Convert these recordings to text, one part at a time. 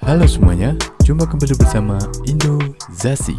Halo semuanya, jumpa kembali bersama Indozasi.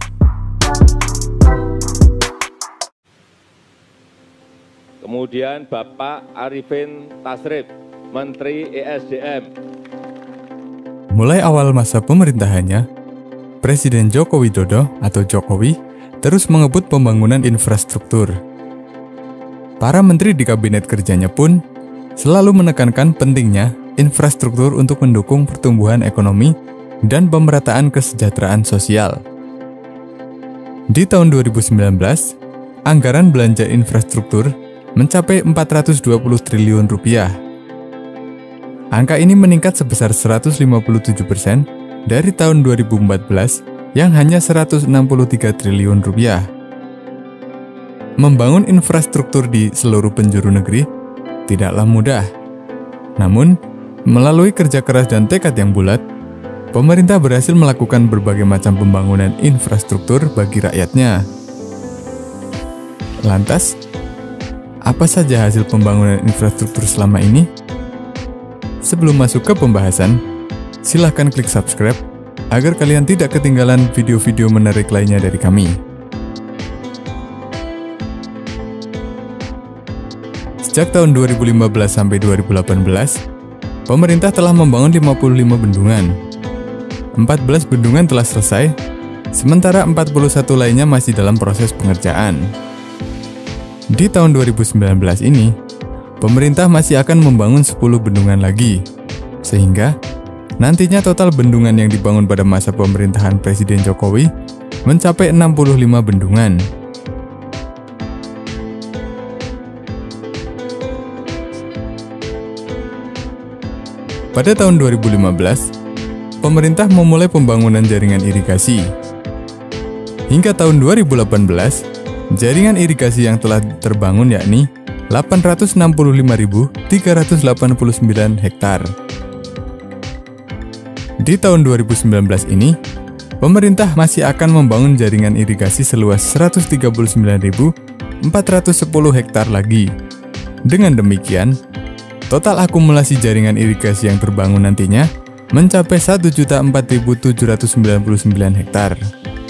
Kemudian Bapak Arifin Tasrif, Menteri ESDM. Mulai awal masa pemerintahannya, Presiden Joko Widodo atau Jokowi terus mengebut pembangunan infrastruktur. Para menteri di kabinet kerjanya pun selalu menekankan pentingnya infrastruktur untuk mendukung pertumbuhan ekonomi dan pemerataan kesejahteraan sosial. Di tahun 2019, anggaran belanja infrastruktur mencapai 420 triliun rupiah. Angka ini meningkat sebesar 157% dari tahun 2014 yang hanya 163 triliun rupiah. Membangun infrastruktur di seluruh penjuru negeri tidaklah mudah. Namun, melalui kerja keras dan tekad yang bulat, pemerintah berhasil melakukan berbagai macam pembangunan infrastruktur bagi rakyatnya. Lantas, apa saja hasil pembangunan infrastruktur selama ini? Sebelum masuk ke pembahasan, silahkan klik subscribe agar kalian tidak ketinggalan video-video menarik lainnya dari kami. Sejak tahun 2015 sampai 2018, pemerintah telah membangun 55 bendungan. 14 bendungan telah selesai, sementara 41 lainnya masih dalam proses pengerjaan. Di tahun 2019 ini, pemerintah masih akan membangun 10 bendungan lagi, sehingga nantinya total bendungan yang dibangun pada masa pemerintahan Presiden Jokowi mencapai 65 bendungan. Pada tahun 2015, pemerintah memulai pembangunan jaringan irigasi. Hingga tahun 2018, jaringan irigasi yang telah terbangun yakni 865.389 hektar. Di tahun 2019 ini, pemerintah masih akan membangun jaringan irigasi seluas 139.410 hektar lagi. Dengan demikian, total akumulasi jaringan irigasi yang terbangun nantinya mencapai 1.004.799 hektar.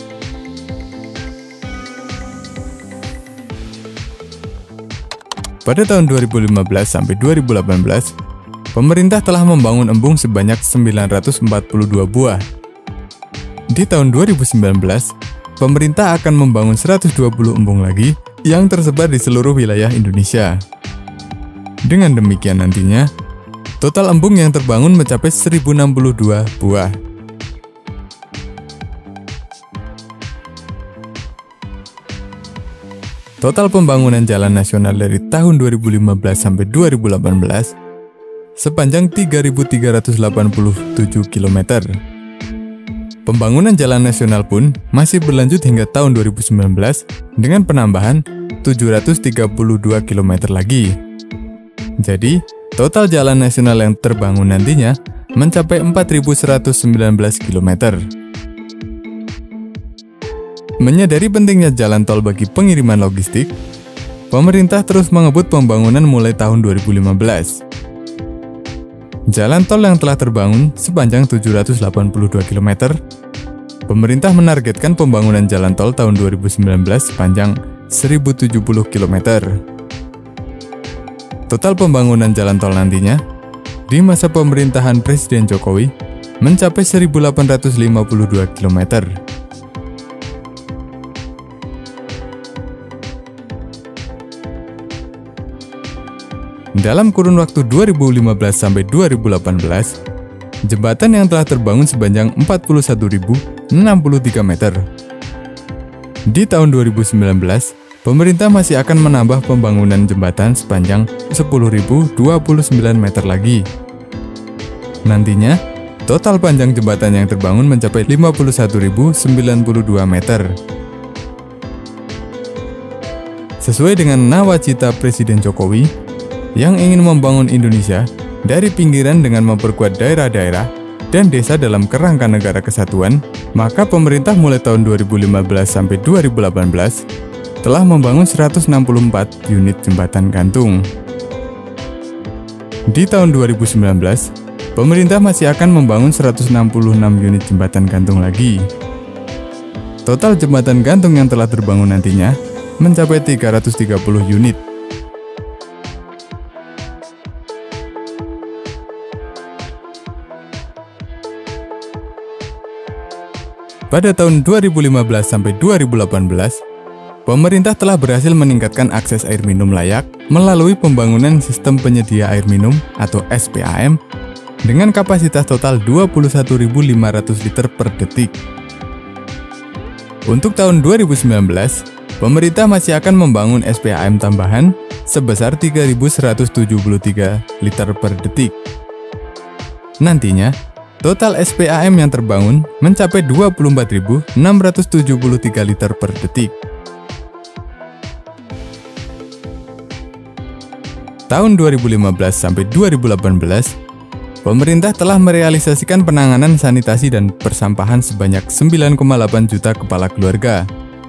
Pada tahun 2015 sampai 2018, pemerintah telah membangun embung sebanyak 942 buah. Di tahun 2019, pemerintah akan membangun 120 embung lagi yang tersebar di seluruh wilayah Indonesia. Dengan demikian nantinya, total embung yang terbangun mencapai 1062 buah. Total pembangunan jalan nasional dari tahun 2015 sampai 2018 sepanjang 3.387 km. Pembangunan jalan nasional pun masih berlanjut hingga tahun 2019 dengan penambahan 732 km lagi. Jadi, total jalan nasional yang terbangun nantinya mencapai 4.119 km. Menyadari pentingnya jalan tol bagi pengiriman logistik, pemerintah terus mengebut pembangunan mulai tahun 2015. Jalan tol yang telah terbangun sepanjang 782 km, pemerintah menargetkan pembangunan jalan tol tahun 2019 sepanjang 1.070 km. Total pembangunan jalan tol nantinya di masa pemerintahan Presiden Jokowi mencapai 1.852 km. Dalam kurun waktu 2015 sampai 2018, jembatan yang telah terbangun sepanjang 41.063 meter. Di tahun 2019, pemerintah masih akan menambah pembangunan jembatan sepanjang 10.029 meter lagi. Nantinya, total panjang jembatan yang terbangun mencapai 51.092 meter. Sesuai dengan nawacita Presiden Jokowi yang ingin membangun Indonesia dari pinggiran dengan memperkuat daerah-daerah dan desa dalam kerangka negara kesatuan, maka pemerintah mulai tahun 2015 sampai 2018 telah membangun 164 unit jembatan gantung. Di tahun 2019, pemerintah masih akan membangun 166 unit jembatan gantung lagi. Total jembatan gantung yang telah terbangun nantinya mencapai 330 unit. Pada tahun 2015 sampai 2018, pemerintah telah berhasil meningkatkan akses air minum layak melalui pembangunan sistem penyedia air minum atau SPAM dengan kapasitas total 21.500 liter per detik. Untuk tahun 2019, pemerintah masih akan membangun SPAM tambahan sebesar 3.173 liter per detik. Nantinya, total SPAM yang terbangun mencapai 24.673 liter per detik. Tahun 2015 sampai 2018, pemerintah telah merealisasikan penanganan sanitasi dan persampahan sebanyak 9,8 juta kepala keluarga.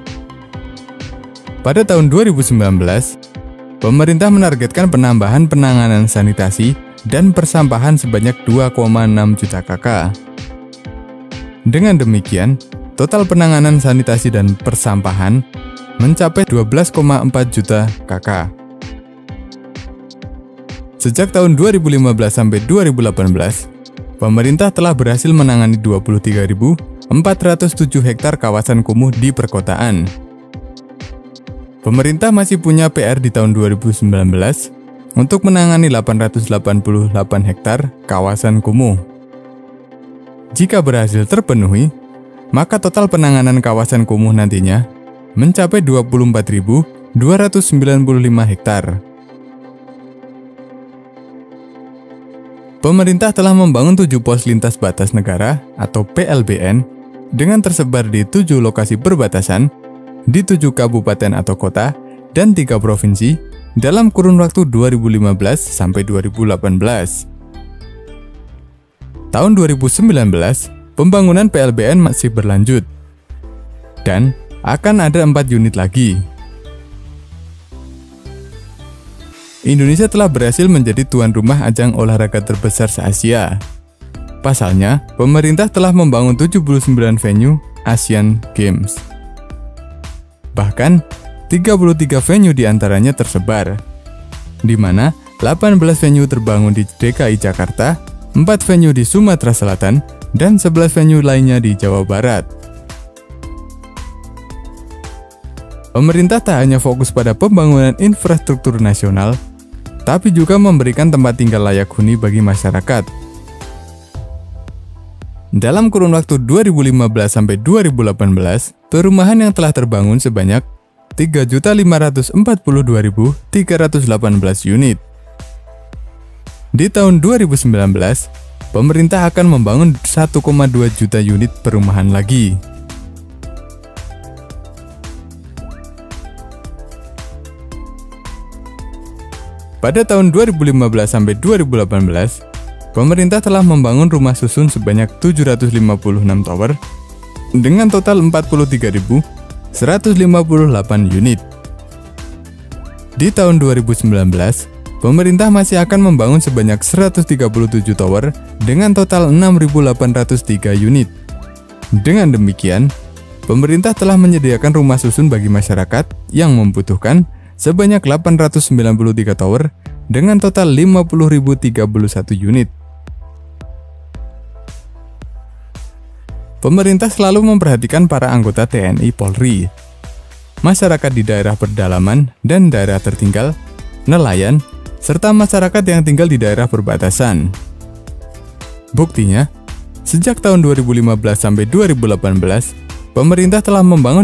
Pada tahun 2019, pemerintah menargetkan penambahan penanganan sanitasi dan persampahan sebanyak 2,6 juta KK. Dengan demikian, total penanganan sanitasi dan persampahan mencapai 12,4 juta KK. Sejak tahun 2015 sampai 2018, pemerintah telah berhasil menangani 23.407 hektar kawasan kumuh di perkotaan. Pemerintah masih punya PR di tahun 2019 untuk menangani 888 hektar kawasan kumuh. Jika berhasil terpenuhi, maka total penanganan kawasan kumuh nantinya mencapai 24.295 hektar. Pemerintah telah membangun 7 pos lintas batas negara atau PLBN dengan tersebar di 7 lokasi perbatasan, di 7 kabupaten atau kota, dan 3 provinsi dalam kurun waktu 2015 sampai 2018. Tahun 2019, pembangunan PLBN masih berlanjut dan akan ada 4 unit lagi. Indonesia telah berhasil menjadi tuan rumah ajang olahraga terbesar se-Asia. Pasalnya, pemerintah telah membangun 79 venue Asian Games. Bahkan, 33 venue diantaranya tersebar, di mana 18 venue terbangun di DKI Jakarta, 4 venue di Sumatera Selatan, dan 11 venue lainnya di Jawa Barat. Pemerintah tak hanya fokus pada pembangunan infrastruktur nasional, tapi juga memberikan tempat tinggal layak huni bagi masyarakat. Dalam kurun waktu 2015 sampai 2018, perumahan yang telah terbangun sebanyak 3.542.318 unit. Di tahun 2019, pemerintah akan membangun 1,2 juta unit perumahan lagi. Pada tahun 2015 sampai 2018, pemerintah telah membangun rumah susun sebanyak 756 tower dengan total 43.158 unit. Di tahun 2019, pemerintah masih akan membangun sebanyak 137 tower dengan total 6.803 unit. Dengan demikian, pemerintah telah menyediakan rumah susun bagi masyarakat yang membutuhkan sebanyak 893 tower dengan total 50.031 unit. Pemerintah selalu memperhatikan para anggota TNI Polri, masyarakat di daerah pedalaman dan daerah tertinggal, nelayan, serta masyarakat yang tinggal di daerah perbatasan. Buktinya, sejak tahun 2015 sampai 2018, pemerintah telah membangun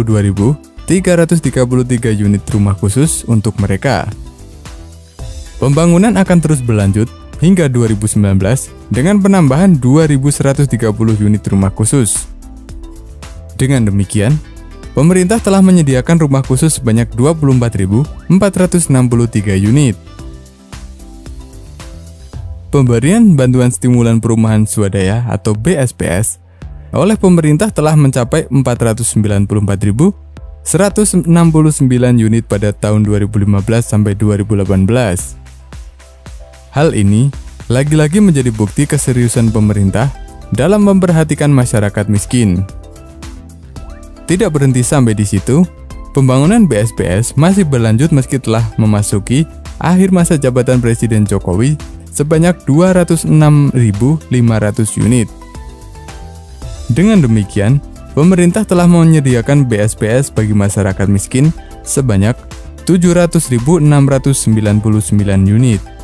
22.333 unit rumah khusus untuk mereka. Pembangunan akan terus berlanjut hingga 2019 dengan penambahan 2.130 unit rumah khusus. Dengan demikian, pemerintah telah menyediakan rumah khusus sebanyak 24.463 unit. Pemberian bantuan stimulan perumahan swadaya atau BSPS oleh pemerintah telah mencapai 494.169 unit pada tahun 2015 sampai 2018. Hal ini lagi-lagi menjadi bukti keseriusan pemerintah dalam memperhatikan masyarakat miskin. Tidak berhenti sampai di situ, pembangunan BSPS masih berlanjut meski telah memasuki akhir masa jabatan Presiden Jokowi sebanyak 206.500 unit. Dengan demikian, pemerintah telah menyediakan BSPS bagi masyarakat miskin sebanyak 700.699 unit.